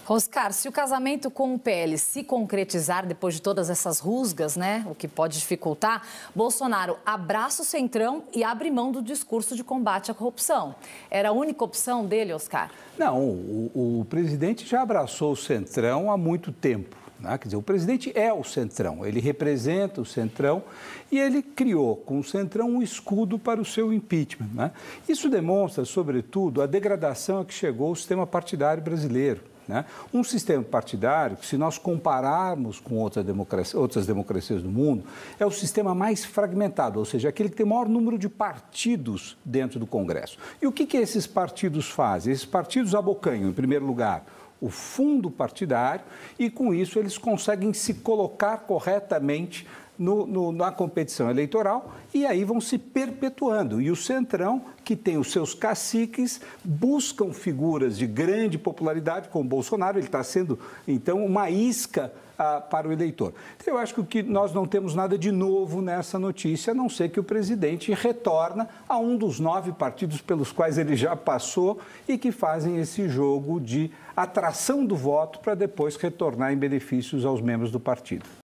Oscar, se o casamento com o PL se concretizar depois de todas essas rusgas, né, o que pode dificultar, Bolsonaro abraça o Centrão e abre mão do discurso de combate à corrupção. Era a única opção dele, Oscar? Não, o presidente já abraçou o Centrão há muito tempo. Quer dizer, o presidente é o Centrão, ele representa o Centrão e ele criou com o Centrão um escudo para o seu impeachment. Né? Isso demonstra, sobretudo, a degradação a que chegou o sistema partidário brasileiro. Né? Um sistema partidário que, se nós compararmos com outras democracias do mundo, é o sistema mais fragmentado, ou seja, aquele que tem o maior número de partidos dentro do Congresso. E o que esses partidos fazem? Esses partidos abocanham, em primeiro lugar, o fundo partidário e, com isso, eles conseguem se colocar corretamente na competição eleitoral e aí vão se perpetuando. E o Centrão, que tem os seus caciques, buscam figuras de grande popularidade, como o Bolsonaro, ele está sendo, então, uma isca para o eleitor. Então, eu acho que nós não temos nada de novo nessa notícia, a não ser que o presidente retorna a um dos 9 partidos pelos quais ele já passou e que fazem esse jogo de atração do voto para depois retornar em benefícios aos membros do partido.